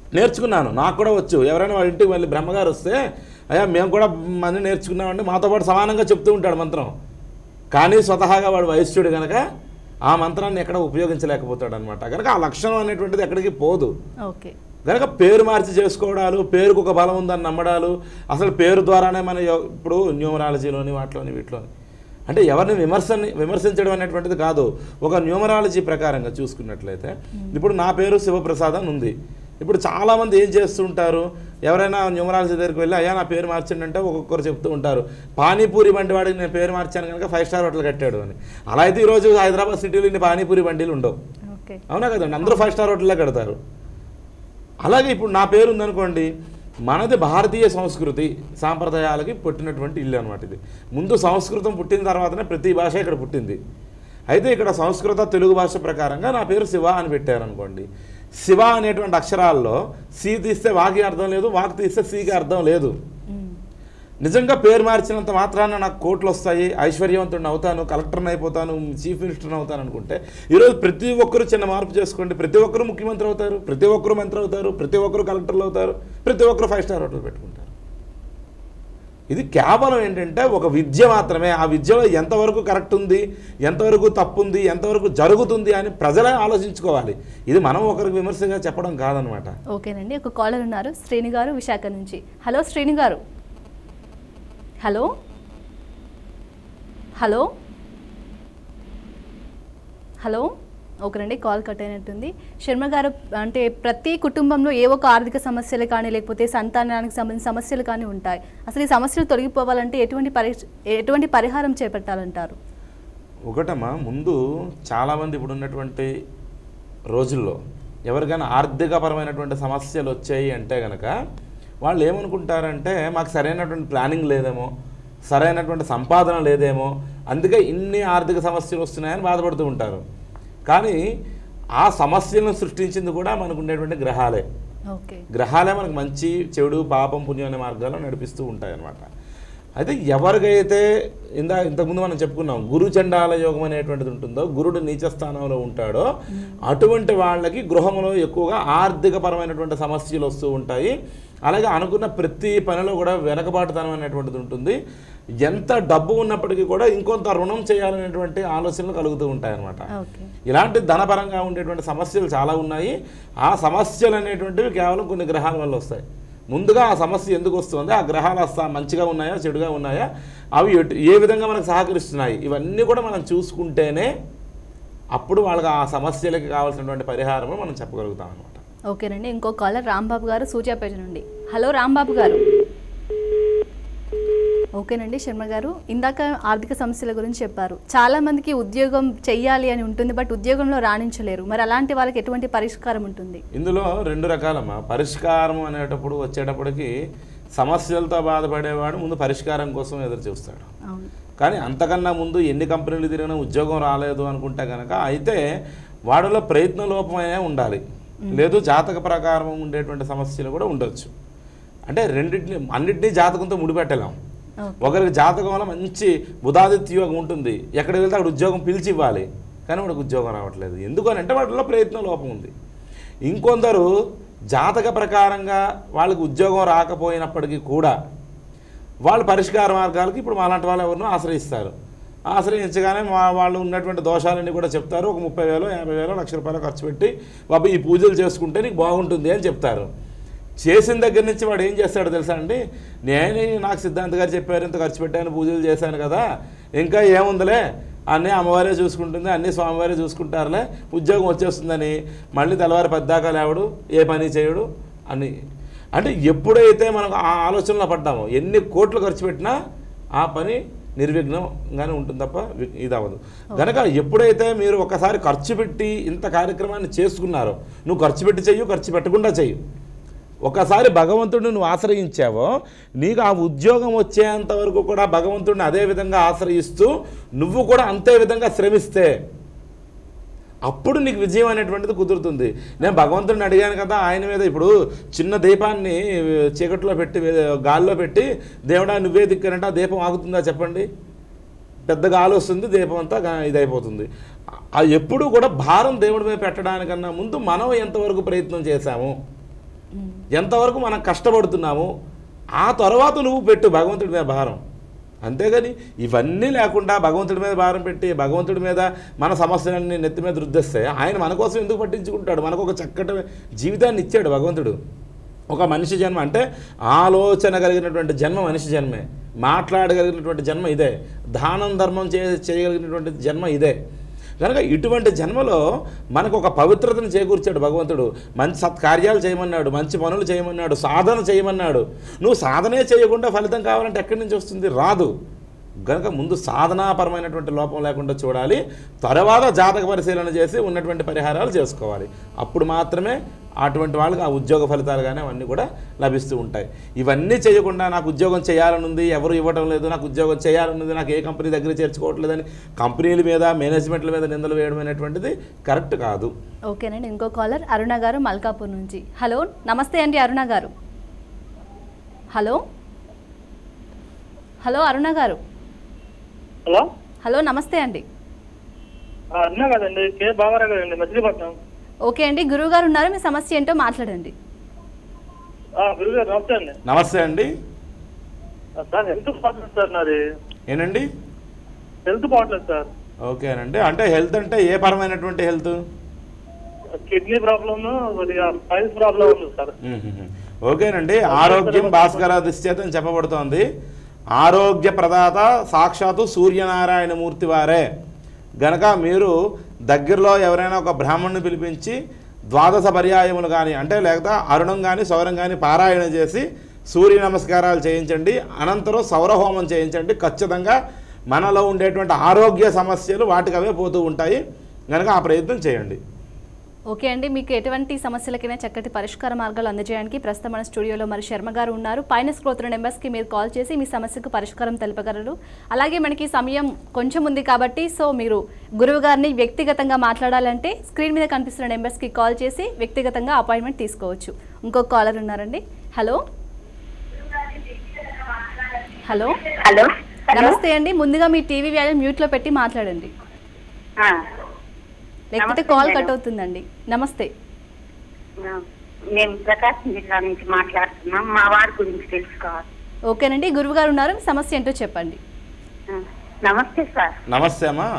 నేర్చుకున్నాను, నాకు కూడా వచ్చు. ఎవరైనా వాళ్ళ ఇంటికి మళ్ళీ బ్రహ్మగారు వస్తే అయ్యా మేము కూడా మంది నేర్చుకున్నామంటే మాతో పాటు సమానంగా చెప్తూ ఉంటాడు మంత్రం. కానీ స్వతహాగా వాడు వైశ్యుడు కనుక ఆ మంత్రాన్ని ఎక్కడ ఉపయోగించలేకపోతాడు అనమాట. కనుక ఆ లక్షణం అనేటువంటిది ఎక్కడికి పోదు. ఓకే, కనుక పేరు మార్చి చేసుకోవడాలు, పేరుకు ఒక బలం ఉందని నమ్మడాలు, అసలు పేరు ద్వారానే మన ఇప్పుడు న్యూమరాలజీలోని వాటిలోని వీటిలోని అంటే ఎవరిని విమర్శని విమర్శించడం అనేటువంటిది కాదు. ఒక న్యూమరాలజీ ప్రకారంగా చూసుకున్నట్లయితే ఇప్పుడు నా పేరు శివప్రసాద్ అని ఉంది. ఇప్పుడు చాలామంది ఏం చేస్తుంటారు, ఎవరైనా న్యూమరాలజీ దగ్గరికి వెళ్ళి అయ్యా నా పేరు మార్చండి అంటే ఒక్కొక్కరు చెప్తూ ఉంటారు, పానీపూరి బండి వాడికి నేను పేరు మార్చాను కనుక ఫైవ్ స్టార్ హోటల్ కట్టాడు అని. అలా అయితే ఈరోజు హైదరాబాద్ సిటీలో ఇన్ని పానీపూరి బండిలు ఉండవు, అవునా కదండి? అందరూ ఫైవ్ స్టార్ హోటల్లో కడతారు. అలాగే ఇప్పుడు నా పేరు ఉందనుకోండి, మనది భారతీయ సంస్కృతి సాంప్రదాయాలకి పుట్టినటువంటి ఇల్లు అనమాట. ఇది ముందు సంస్కృతం పుట్టిన తర్వాతనే ప్రతి భాష ఇక్కడ పుట్టింది. అయితే ఇక్కడ సంస్కృత తెలుగు భాష ప్రకారంగా నా పేరు శివ అని పెట్టారనుకోండి. శివ అనేటువంటి అక్షరాల్లో సి తీస్తే వాకి అర్థం లేదు, వాక్ తీస్తే సికి అర్థం లేదు. నిజంగా పేరు మార్చినంత మాత్రాన నాకు కోట్లు వస్తాయి, ఐశ్వర్యవంతుడిని అవుతాను, కలెక్టర్ని అయిపోతాను, చీఫ్ మినిస్టర్ని అవుతాను అనుకుంటే ఈరోజు ప్రతి ఒక్కరు చిన్న మార్పు చేసుకోండి, ప్రతి ఒక్కరు ముఖ్యమంత్రి అవుతారు, ప్రతి ఒక్కరు మంత్రి అవుతారు, ప్రతి ఒక్కరు కలెక్టర్లు అవుతారు, ప్రతి ఒక్కరు ఫైవ్ స్టార్ హోటల్ పెట్టుకుంటారు. ఇది కేవలం ఏంటంటే ఒక విద్య మాత్రమే. ఆ విద్యలో ఎంతవరకు కరెక్ట్ ఉంది, ఎంతవరకు తప్పు ఉంది, ఎంతవరకు జరుగుతుంది అని ప్రజలే ఆలోచించుకోవాలి. ఇది మనం ఒకరికి విమర్శగా చెప్పడం కాదనమాట. ఓకేనండి, ఒక కాలర్ ఉన్నారు, శ్రేణి గారు విశాఖ నుంచి. హలో శ్రేణి గారు. హలో హలో హలో ఓకేనండి, కాల్ కట్ అయినట్టుంది. శర్మ గారు, అంటే ప్రతి కుటుంబంలో ఏ ఒక ఆర్థిక సమస్యలు కానీ లేకపోతే సంతానానికి సంబంధించిన సమస్యలు కానీ ఉంటాయి. అసలు ఈ సమస్యలు తొలగిపోవాలంటే ఎటువంటి పరి ఎటువంటి పరిహారం చేపట్టాలంటారు? ఒకటమ్మా, ముందు చాలామంది ఇప్పుడు ఉన్నటువంటి రోజుల్లో ఎవరికైనా ఆర్థికపరమైనటువంటి సమస్యలు వచ్చాయి అంటే కనుక వాళ్ళు ఏమనుకుంటారంటే మాకు సరైనటువంటి ప్లానింగ్ లేదేమో, సరైనటువంటి సంపాదన లేదేమో, అందుకే ఇన్ని ఆర్థిక సమస్యలు వస్తున్నాయని బాధపడుతూ ఉంటారు. కానీ ఆ సమస్యలను సృష్టించింది కూడా మనకు ఉండేటువంటి గ్రహాలే. గ్రహాలే మనకు మంచి చెడు పాపం పుణ్యం అనే మార్గాల్లో నడిపిస్తూ ఉంటాయి అన్నమాట. అయితే ఎవరికైతే ఇందా ఇంతకుముందు మనం చెప్పుకున్నాం గురు చండాల యోగం అనేటువంటిది ఉంటుందో, గురుడు నీచ స్థానంలో ఉంటాడో అటువంటి వాళ్ళకి గృహంలో ఎక్కువగా ఆర్థిక పరమైనటువంటి సమస్యలు వస్తూ ఉంటాయి. అలాగే అనుకున్న ప్రతి పనిలో కూడా వెనకబాటుతనం అనేటువంటిది ఉంటుంది. ఎంత డబ్బు ఉన్నప్పటికీ కూడా ఇంకొంత రుణం చేయాలనేటువంటి ఆలోచనలు కలుగుతూ ఉంటాయన్నమాట. ఇలాంటి ధనపరంగా ఉండేటువంటి సమస్యలు చాలా ఉన్నాయి. ఆ సమస్యలు అనేటువంటివి కేవలం కొన్ని గ్రహాల వల్ల వస్తాయి. ముందుగా ఆ సమస్య ఎందుకు వస్తుంది, ఆ గ్రహాలు వస్తా మంచిగా ఉన్నాయా చెడుగా ఉన్నాయా, అవి ఏ విధంగా మనకు సహకరిస్తున్నాయి, ఇవన్నీ కూడా మనం చూసుకుంటేనే అప్పుడు వాళ్ళకి ఆ సమస్యలకి కావాల్సినటువంటి పరిహారం మనం చెప్పగలుగుతాం అనమాట. ఓకేనండి, ఇంకో కాలర్ రాంబాబు గారు సూచాపేట నుండి. హలో రాంబాబు గారు. ఓకేనండి శర్మ గారు, ఇందాక ఆర్థిక సమస్యల గురించి చెప్పారు. చాలా మందికి ఉద్యోగం చెయ్యాలి అని ఉంటుంది, బట్ ఉద్యోగంలో రాణించలేరు. మరి అలాంటి వాళ్ళకి ఎటువంటి పరిష్కారం ఉంటుంది? ఇందులో రెండు రకాలమ్మా. పరిష్కారం అనేటప్పుడు వచ్చేటప్పటికి సమస్యలతో బాధపడేవాడు ముందు పరిష్కారం కోసం ఎదురు చూస్తాడు. కానీ అంతకన్నా ముందు ఎన్ని కంపెనీలు తిరిగినా ఉద్యోగం రాలేదు అనుకుంటే కనుక అయితే వాడిలో ప్రయత్న లోపమైనా ఉండాలి, లేదు జాతక ప్రకారం ఉండేటువంటి సమస్యలు కూడా ఉండొచ్చు. అంటే రెండింటిని అన్నింటినీ జాతకంతో ముడిపెట్టలేం. ఒకరికి జాతకం వల్ల మంచి బుధాదిత్య యోగం ఉంటుంది, ఎక్కడికి వెళ్తే అక్కడ ఉద్యోగం పిలిచి ఇవ్వాలి, కానీ వాడికి ఉద్యోగం రావట్లేదు. ఎందుకని అంటే వాటిలో ప్రయత్న లోపం ఉంది. ఇంకొందరు జాతక ప్రకారంగా వాళ్ళకి ఉద్యోగం రాకపోయినప్పటికీ కూడా వాళ్ళు పరిష్కార మార్గాలకి ఇప్పుడు మాలాంటి వాళ్ళు ఎవరినో ఆశ్రయిస్తారు. ఆశ్రయించగానే మా వాళ్ళు ఉన్నటువంటి దోషాలన్నీ కూడా చెప్తారు. ఒక ముప్పై వేలు యాభై వేలు లక్ష రూపాయలు ఖర్చు పెట్టి బాబు ఈ పూజలు చేసుకుంటే నీకు బాగుంటుంది అని చెప్తారు. చేసిన దగ్గర నుంచి వాడు ఏం చేస్తాడో తెలుసా అండి, నేను నాకు సిద్ధాంత్ గారు చెప్పారు ఇంత ఖర్చు పెట్టాను పూజలు చేశాను కదా, ఇంకా ఏముందిలే అన్నీ అమ్మవారే చూసుకుంటుంది, అన్నీ స్వామివారే చూసుకుంటారులే, ఉద్యోగం వచ్చేస్తుందని మళ్ళీ తెల్లవారి పద్దాకా లేవడు, ఏ పని చేయడు అని. అంటే ఎప్పుడైతే మనకు ఆ ఆలోచనలో పడ్డామో ఎన్ని కోట్లు ఖర్చు పెట్టినా ఆ పని నిర్విఘ్నంగానే ఉంటుంది తప్ప ఇది అవ్వదు. కనుక ఎప్పుడైతే మీరు ఒకసారి ఖర్చు పెట్టి ఇంత కార్యక్రమాన్ని చేసుకున్నారో, నువ్వు ఖర్చు పెట్టి చెయ్యు, ఖర్చు పెట్టకుండా చెయ్యు. ఒకసారి భగవంతుడిని నువ్వు ఆశ్రయించావో నీకు ఆ ఉద్యోగం వచ్చేంత వరకు కూడా భగవంతుడిని అదే విధంగా ఆశ్రయిస్తూ నువ్వు కూడా అంతే విధంగా శ్రమిస్తే అప్పుడు నీకు విజయం అనేటువంటిది కుదురుతుంది. నేను భగవంతుడిని అడిగాను కదా, ఆయన మీద ఇప్పుడు చిన్న దీపాన్ని చీకట్లో పెట్టి గాల్లో పెట్టి దేవుడా నువ్వే దిక్కనంటే ఆ దీపం ఆగుతుందా చెప్పండి? పెద్ద గాలి వస్తుంది, దీపం అంతా ఇది అయిపోతుంది. ఎప్పుడు కూడా భారం దేవుడి మీద పెట్టడానికన్నా ముందు మనం ఎంతవరకు ప్రయత్నం చేశాము ఎంతవరకు మనం కష్టపడుతున్నాము ఆ తర్వాత నువ్వు పెట్టు భగవంతుడి మీద భారం. అంతేగాని ఇవన్నీ లేకుండా భగవంతుడి మీద భారం పెట్టి భగవంతుడి మీద మన సమస్యలన్నీ నెత్తి మీద రుద్దేస్తే ఆయన మన కోసం ఎందుకు పట్టించుకుంటాడు? మనకు ఒక చక్కటి జీవితాన్ని ఇచ్చాడు భగవంతుడు. ఒక మనిషి జన్మ అంటే ఆలోచన కలిగినటువంటి జన్మ మనిషి జన్మే, మాట్లాడగలిగినటువంటి జన్మ ఇదే, దానం ధర్మం చే చేయగలిగినటువంటి జన్మ ఇదే. కనుక ఇటువంటి జన్మలో మనకు ఒక పవిత్రతను చేకూర్చాడు భగవంతుడు. మంచి సత్కార్యాలు చేయమన్నాడు, మంచి పనులు చేయమన్నాడు, సాధన చేయమన్నాడు. నువ్వు సాధనే చేయకుండా ఫలితం కావాలంటే ఎక్కడి నుంచి వస్తుంది? రాదు. కనుక ముందు సాధనాపరమైనటువంటి లోపం లేకుండా చూడాలి, తర్వాత జాతక పరిశీలన చేసి ఉన్నటువంటి పరిహారాలు చేసుకోవాలి. అప్పుడు మాత్రమే అటువంటి వాళ్ళకి ఆ ఉద్యోగ ఫలితాలు కానీ అవన్నీ కూడా లభిస్తూ ఉంటాయి. ఇవన్నీ చేయకుండా నాకు ఉద్యోగం చేయాలనుంది, ఎవరు ఇవ్వడం లేదు, నాకు ఉద్యోగం చేయాలనుంది, నాకు ఏ కంపెనీ దగ్గర చేర్చుకోవట్లేదని కంపెనీల మీద మేనేజ్మెంట్ల మీద నిందలు వేయడం అనేటువంటిది కరెక్ట్ కాదు. ఓకేనండి. ఇంకో కాలర్ అరుణ గారు మల్కాపూర్ నుంచి. హలో, నమస్తే అండి అరుణ గారు. హలో హలో అరుణ గారు. హలో హలో నమస్తే అండి. అన్నా కదండి, కే బాగా కదండి, మచిలీపట్నం. ఓకే అండి, గురువు గారు ఉన్నారు, మీ సమస్య ఏంటో మాట్లాడండి. గురుగారు నమస్తే అండి. నమస్తే అండి. సార్ హెల్త్ బాగుంటుంది సార్, నాది ఏనండి హెల్త్ బాగుంటుంది సార్. ఓకేనండి. అంటే హెల్త్ అంటే ఏ పరమైనటువంటి హెల్త్? కిడ్నీ ప్రాబ్లమ్, కొద్దిగా పైల్స్ ప్రాబ్లం ఉంది సార్. ఓకేనండి. ఆరోగ్యం భాస్కర దిశ్చేత చెప్పబడుతోంది. ఆరోగ్య ప్రదాత సాక్షాత్తు సూర్యనారాయణమూర్తి వారే. గనక మీరు దగ్గరలో ఎవరైనా ఒక బ్రాహ్మణుని పిలిపించి ద్వాదశ పర్యాయములు కానీ అంటే లేకపోతే అరుణం కానీ సౌరం కానీ పారాయణ చేసి సూర్య నమస్కారాలు చేయించండి. అనంతరం సౌరహోమం చేయించండి. ఖచ్చితంగా మనలో ఉండేటువంటి ఆరోగ్య సమస్యలు వాటికి అవే పోతూ ఉంటాయి. కనుక ఆ ప్రయత్నం చేయండి. ఓకే అండి, మీకు ఎటువంటి సమస్యలకైనా చక్కటి పరిష్కార మార్గాలు అందజేయడానికి ప్రస్తుతం మన స్టూడియోలో మరి శర్మ గారు ఉన్నారు. పైన స్క్రోతున్న నెంబర్స్కి మీరు కాల్ చేసి మీ సమస్యకు పరిష్కారం తెలపగలరు. అలాగే మనకి సమయం కొంచెం ఉంది కాబట్టి సో మీరు గురువు గారిని వ్యక్తిగతంగా మాట్లాడాలంటే స్క్రీన్ మీద కనిపిస్తున్న నెంబర్స్కి కాల్ చేసి వ్యక్తిగతంగా అపాయింట్మెంట్ తీసుకోవచ్చు. ఇంకొక కాలర్ ఉన్నారండి. హలో హలో హలో నమస్తే అండి. ముందుగా మీ టీవీ వాల్యూమ్ మ్యూట్లో పెట్టి మాట్లాడండి, లేకపోతే కాల్ కట్ అవుతుందండి. నమస్తే. మేము ప్రకాశం జిల్లా నుంచి మాట్లాడుతున్నాం. మా వారి గురించి తెలుసుకోవాలి. ఓకేనండి, గురువు గారు ఉన్నారు, సమస్య ఏంటో చెప్పండి. నమస్తే సార్. నమస్తే అమ్మా.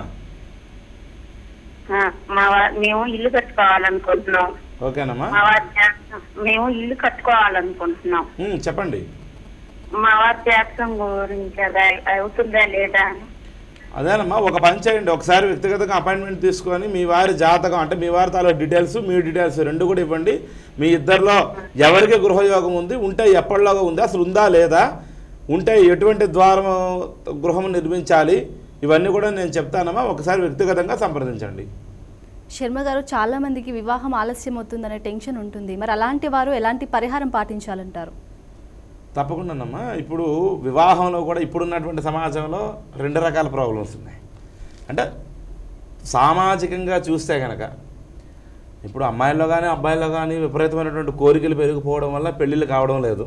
మా వారు మేము ఇల్లు కట్టుకోవాలనుకుంటున్నాం. ఓకేనమ్మా. మా వారి మేము ఇల్లు కట్టుకోవాలనుకుంటున్నాం. చెప్పండి. మా వారి జాతకం గురించి అది అవుతుందా లేదా అని. అదేనమ్మా, ఒక పని చేయండి. ఒకసారి వ్యక్తిగతంగా అపాయింట్మెంట్ తీసుకొని మీ వారి జాతకం అంటే మీ వారి తాలూకు డీటెయిల్స్ మీ డీటెయిల్స్ రెండు కూడా ఇవ్వండి. మీ ఇద్దరిలో ఎవరికి గృహయోగం ఉంది, ఉంటే ఎప్పటిలాగా ఉంది, అసలు ఉందా లేదా, ఉంటే ఎటువంటి ద్వారం గృహం నిర్మించాలి, ఇవన్నీ కూడా నేను చెప్తానమ్మా. ఒకసారి వ్యక్తిగతంగా సంప్రదించండి. శర్మ గారు, చాలా మందికి వివాహం ఆలస్యం అవుతుందనే టెన్షన్ ఉంటుంది. మరి అలాంటి వారు ఎలాంటి పరిహారం పాటించాలంటారు? తప్పకుండానమ్మా. ఇప్పుడు వివాహంలో కూడా ఇప్పుడున్నటువంటి సమాజంలో రెండు రకాల ప్రాబ్లమ్స్ ఉన్నాయి. అంటే సామాజికంగా చూస్తే కనుక ఇప్పుడు అమ్మాయిల్లో కానీ అబ్బాయిల్లో కానీ విపరీతమైనటువంటి కోరికలు పెరిగిపోవడం వల్ల పెళ్ళిళ్ళు కావడం లేదు.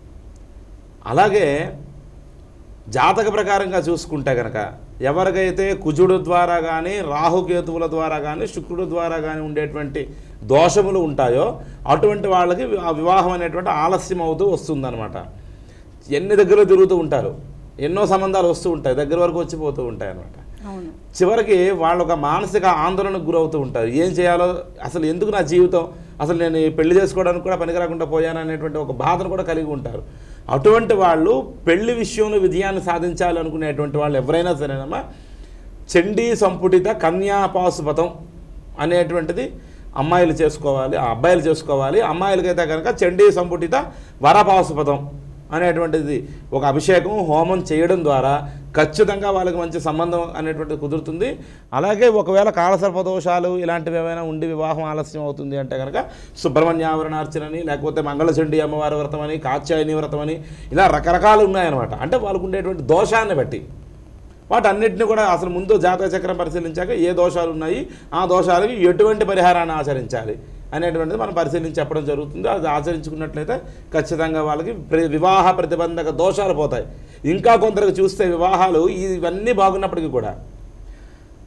అలాగే జాతక ప్రకారంగా చూసుకుంటే కనుక ఎవరికైతే కుజుడు ద్వారా కానీ రాహుకేతువుల ద్వారా కానీ శుక్రుడు ద్వారా కానీ ఉండేటువంటి దోషములు ఉంటాయో అటువంటి వాళ్ళకి ఆ వివాహం అనేటువంటి ఆలస్యం అవుతూ వస్తుందన్నమాట. ఎన్ని దగ్గరలో తిరుగుతూ ఉంటారు, ఎన్నో సంబంధాలు వస్తూ ఉంటాయి, దగ్గర వరకు వచ్చిపోతూ ఉంటాయి అన్నమాట. చివరికి వాళ్ళు ఒక మానసిక ఆందోళనకు గురవుతూ ఉంటారు. ఏం చేయాలో, అసలు ఎందుకు నా జీవితం, అసలు నేను పెళ్లి చేసుకోవడానికి కూడా పనికిరాకుండా పోయాను అనేటువంటి ఒక బాధను కూడా కలిగి ఉంటారు. అటువంటి వాళ్ళు పెళ్లి విషయంలో విజయాన్ని సాధించాలనుకునేటువంటి వాళ్ళు ఎవరైనా సరేనమ్మా చండీ సంపుటిత కన్యాపాశుపతం అనేటువంటిది అమ్మాయిలు చేసుకోవాలి, ఆ అబ్బాయిలు చేసుకోవాలి. అమ్మాయిలకైతే కనుక చండీ సంపుటిత వరపాశుపతం అనేటువంటిది ఒక అభిషేకం హోమం చేయడం ద్వారా ఖచ్చితంగా వాళ్ళకి మంచి సంబంధం అనేటువంటిది కుదురుతుంది. అలాగే ఒకవేళ కాలసర్పదోషాలు ఇలాంటివి ఏమైనా ఉండి వివాహం ఆలస్యం అవుతుంది అంటే కనుక సుబ్రహ్మణ్యావరణార్చనని, లేకపోతే మంగళచండీ అమ్మవారి వ్రతం అని, కాత్యాయని వ్రతం అని, ఇలా రకరకాలు ఉన్నాయన్నమాట. అంటే వాళ్ళకు ఉండేటువంటి దోషాన్ని బట్టి వాటన్నిటిని కూడా అసలు ముందు జాతక చక్రం పరిశీలించాక ఏ దోషాలు ఉన్నాయి, ఆ దోషాలకి ఎటువంటి పరిహారాన్ని ఆచరించాలి అనేటువంటిది మనం పరిశీలించి చెప్పడం జరుగుతుంది. అది ఆచరించుకున్నట్లయితే ఖచ్చితంగా వాళ్ళకి వివాహ ప్రతిబంధక దోషాలు పోతాయి. ఇంకా కొందరికి చూస్తే వివాహాలు ఇవన్నీ బాగున్నప్పటికీ కూడా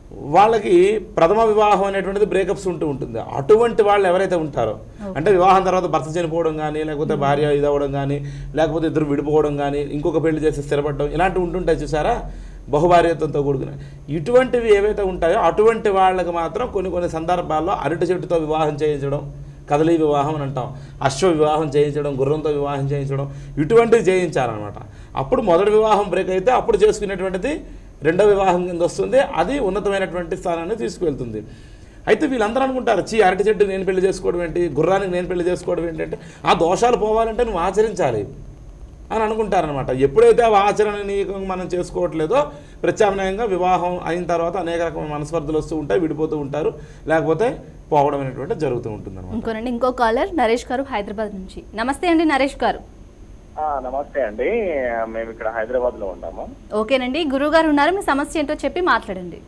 వాళ్ళకి ప్రథమ వివాహం అనేటువంటిది బ్రేకప్స్ ఉంటూ ఉంటుంది. అటువంటి వాళ్ళు ఎవరైతే ఉంటారో అంటే వివాహం తర్వాత భర్త చనిపోవడం కానీ, లేకపోతే భార్య ఇదవ్వడం కానీ, లేకపోతే ఇద్దరు విడిపోవడం కానీ, ఇంకొక పెళ్లి చేసి స్థిరపడడం ఇలాంటివి ఉంటుంటాయి చూసారా, బహుభార్యత్వంతో కూడుకున్న ఇటువంటివి ఏవైతే ఉంటాయో అటువంటి వాళ్ళకి మాత్రం కొన్ని కొన్ని సందర్భాల్లో అరటి చెట్టుతో వివాహం చేయించడం, కదలీ వివాహం అని అంటాం, అశ్వ వివాహం చేయించడం, గుర్రంతో వివాహం చేయించడం, ఇటువంటివి చేయించాలన్నమాట. అప్పుడు మొదటి వివాహం బ్రేక్ అయితే అప్పుడు చేసుకునేటువంటిది రెండో వివాహం కింద వస్తుంది. అది ఉన్నతమైనటువంటి స్థానాన్ని తీసుకువెళ్తుంది. అయితే వీళ్ళందరూ అనుకుంటారు, చీ అరటి చెట్టు నేను పెళ్లి చేసుకోవడం ఏంటి, గుర్రానికి నేను పెళ్లి చేసుకోవడం ఏంటంటే ఆ దోషాలు పోవాలంటే నువ్వు ఆచరించాలి అని అనుకుంటారనమాట. ఎప్పుడైతే ఆ ఆచరణని మనం చేసుకోవట్లేదో ప్రత్యామ్నాయంగా వివాహం అయిన తర్వాత అనేక రకమైన మనస్పర్ధలు వస్తూ ఉంటాయి, విడిపోతూ ఉంటారు, లేకపోతే పోవడం అనేటువంటి జరుగుతూ ఉంటుంది అనమాట. ఇంకోనండి ఇంకో కాలర్ నరేష్ గారు హైదరాబాద్ నుంచి. నమస్తే అండి నరేష్ గారు. నమస్తే అండి, మేము ఇక్కడ హైదరాబాద్ లో ఉన్నాము. ఓకేనండి, గురువు గారు ఉన్నారు, మీ సమస్య ఏంటో చెప్పి మాట్లాడండి.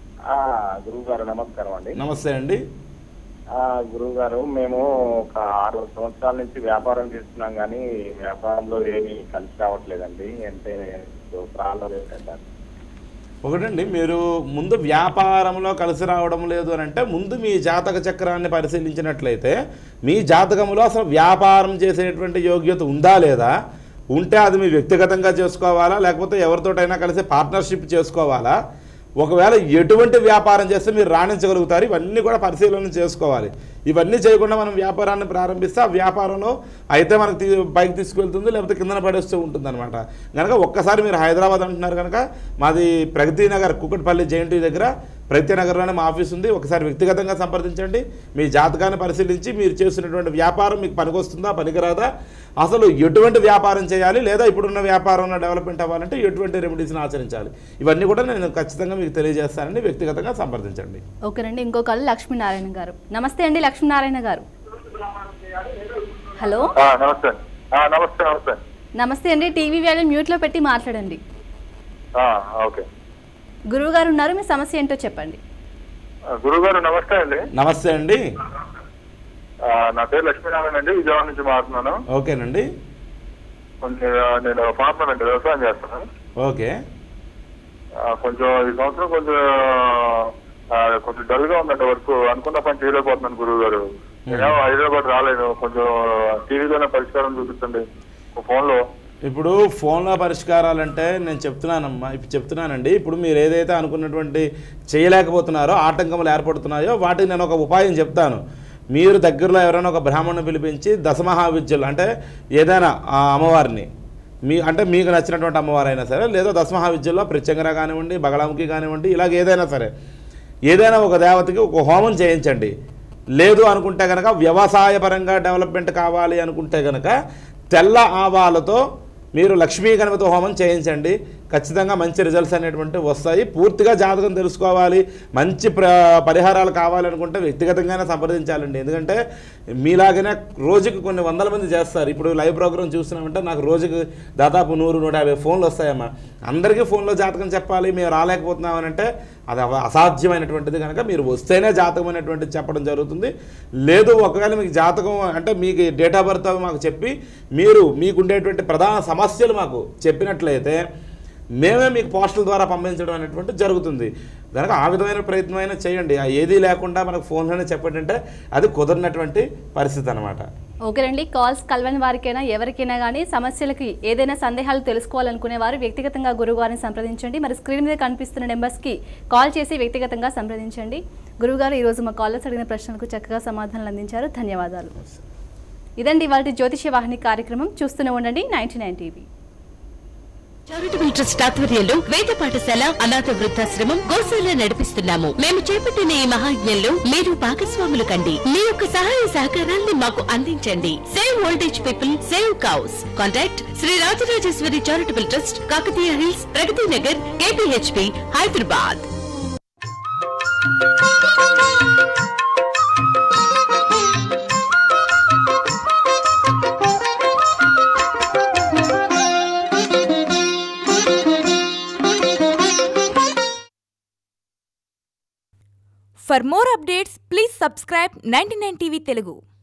గురువు గారు నమస్కారం అండి. నమస్తే అండి. గురువు గారు, మేము ఒక ఆరు సంవత్సరాల నుంచి వ్యాపారం చేస్తున్నాం కానీ వ్యాపారంలో ఏమీ కలిసి రావట్లేదండి. అంటే ప్రాబ్లం ఏంటంటే ఒకటండి, మీరు ముందు వ్యాపారంలో కలిసి రావడం లేదు అని అంటే ముందు మీ జాతక చక్రాన్ని పరిశీలించినట్లయితే మీ జాతకంలో అసలు వ్యాపారం చేసేటువంటి యోగ్యత ఉందా లేదా, ఉంటే అది మీ వ్యక్తిగతంగా చేసుకోవాలా లేకపోతే ఎవరితోటైనా కలిసి పార్ట్నర్షిప్ చేసుకోవాలా, ఒకవేళ ఎటువంటి వ్యాపారం చేస్తే మీరు రాణించగలుగుతారు, ఇవన్నీ కూడా పరిశీలన చేసుకోవాలి. ఇవన్నీ చేయకుండా మనం వ్యాపారాన్ని ప్రారంభిస్తే ఆ వ్యాపారంలో అయితే మనకు తీ పైకి తీసుకువెళ్తుంది, లేకపోతే కిందన పడేస్తూ ఉంటుంది అనమాట. కనుక ఒక్కసారి మీరు హైదరాబాద్ అంటున్నారు కనుక మాది ప్రగతి నగర్ కుకట్పల్లి జేఎన్టీ దగ్గర ప్రగతి నగర్లోనే మా ఆఫీస్ ఉంది. ఒకసారి వ్యక్తిగతంగా సంప్రదించండి. మీ జాతకాన్ని పరిశీలించి మీరు చేస్తున్నటువంటి వ్యాపారం మీకు పనికొస్తుందా పనికిరాదా, అసలు ఎటువంటి వ్యాపారం చేయాలి, లేదా ఇప్పుడున్న వ్యాపారంలో డెవలప్మెంట్ అవ్వాలంటే ఎటువంటి రెమెడీస్ని ఆచరించాలి, ఇవన్నీ కూడా నేను ఖచ్చితంగా మీకు తెలియజేస్తానని వ్యక్తిగతంగా సంప్రదించండి. ఓకేనండి, ఇంకో కాల్ లక్ష్మీనారాయణ గారు. నమస్తే అండి లక్ష్మీనారాయణ గారు. హలో నమస్తే నమస్తే నమస్తే నమస్తే అండి, టీవీ వాల్యూమ్ మ్యూట్లో పెట్టి మాట్లాడండి. ఓకే, గురువు గారు ఉన్నారు, మీ సమస్య ఏంటో చెప్పండి. గురువు గారు నమస్తే అండి. నమస్తే అండి, నా పేరు లక్ష్మీనారాయణ అండి, విజయవాడ నుంచి మాట్లాడుతున్నాను. ఓకేనండి. కొంచెం నేను ఫార్మర్ అండి, వ్యవసాయం చేస్తాను. ఓకే, కొంచెం ఈ సంవత్సరం కొంచెం కొంచెం డల్ గా ఉందండి, వర్క్ అనుకున్న పని చేయలేకపోతున్నాను గురువు గారు. నేను హైదరాబాద్ రాలేను, కొంచెం టీవీలోనే పరిష్కారం చూపించండి ఫోన్ లో. ఇప్పుడు ఫోన్లో పరిష్కారాలంటే నేను చెప్తున్నానమ్మా ఇప్పుడు చెప్తున్నానండి ఇప్పుడు మీరు ఏదైతే అనుకున్నటువంటి చేయలేకపోతున్నారో ఆటంకములు ఏర్పడుతున్నాయో వాటికి నేను ఒక ఉపాయం చెప్తాను. మీరు దగ్గరలో ఎవరైనా ఒక బ్రాహ్మణుని పిలిపించి దశమహావిద్యలు అంటే ఏదైనా ఆ అమ్మవారిని మీ అంటే మీకు నచ్చినటువంటి అమ్మవారైనా సరే లేదా దశమహావిద్యల్లో ప్రత్యంగర కానివ్వండి, బగళాముఖి కానివ్వండి, ఇలాగ ఏదైనా సరే ఏదైనా ఒక దేవతకి ఒక హోమం చేయించండి. లేదు అనుకుంటే కనుక వ్యవసాయపరంగా డెవలప్మెంట్ కావాలి అనుకుంటే కనుక తెల్ల ఆవాలతో మీరు లక్ష్మీ గణపతి హోమం చేయించండి. ఖచ్చితంగా మంచి రిజల్ట్స్ అనేటువంటి వస్తాయి. పూర్తిగా జాతకం తెలుసుకోవాలి, మంచి ప్ర పరిహారాలు కావాలనుకుంటే వ్యక్తిగతంగానే సంప్రదించాలండి. ఎందుకంటే మీలాగనే రోజుకి కొన్ని వందల మంది చేస్తారు. ఇప్పుడు లైవ్ ప్రోగ్రామ్ చూస్తున్నామంటే నాకు రోజుకి దాదాపు నూరు నూట యాభై ఫోన్లు వస్తాయమ్మా. అందరికీ ఫోన్లో జాతకం చెప్పాలి, మేము రాలేకపోతున్నామని అంటే అది అసాధ్యమైనటువంటిది. కనుక మీరు వస్తేనే జాతకం అనేటువంటిది చెప్పడం జరుగుతుంది. లేదు ఒకవేళ మీకు జాతకం అంటే మీకు డేట్ ఆఫ్ బర్త్ మాకు చెప్పి మీరు మీకుండేటువంటి ప్రధాన సమస్యలు మాకు చెప్పినట్లయితే మేమే మీకు పోస్టల్ ద్వారా పంపించడం అనేటువంటి జరుగుతుంది. కనుక ఆ విధమైన ప్రయత్నం అయినా చేయండి. ఏదీ లేకుండా మనకు ఫోన్లోనే చెప్పండి అంటే అది కుదరినటువంటి పరిస్థితి అనమాట. ఓకేనండి, కాల్స్ కలవని వారికైనా ఎవరికైనా కానీ సమస్యలకి ఏదైనా సందేహాలు తెలుసుకోవాలనుకునే వారు వ్యక్తిగతంగా గురువుగారిని సంప్రదించండి. మరి స్క్రీన్ మీద కనిపిస్తున్న నెంబర్స్కి కాల్ చేసి వ్యక్తిగతంగా సంప్రదించండి. గురువుగారు ఈరోజు మా కాలర్స్ అడిగిన ప్రశ్నలకు చక్కగా సమాధానాలు అందించారు. ధన్యవాదాలు. ఇదండి ఇవాళ జ్యోతిష్య వాహిని కార్యక్రమం. చూస్తూనే ఉండండి ninety nine TV. Charitable trust ఆధ్వర్యంలో వేద పాఠశాల, అనాథ వృద్ధాశ్రమం, గోశాల నడిపిస్తున్నాము. మేము చేపట్టిన ఈ మహాయజ్ఞంలో మీరు భాగస్వాములు కండి. మీ యొక్క సహాయ సహకారాన్ని మాకు అందించండి. Save old age people, save cows. Contact Shri Rajarajeshwari charitable trust, Kakatiya hills, Pragati Nagar, KPHP, Hyderabad. For more updates, please subscribe ninety nine T V Telugu.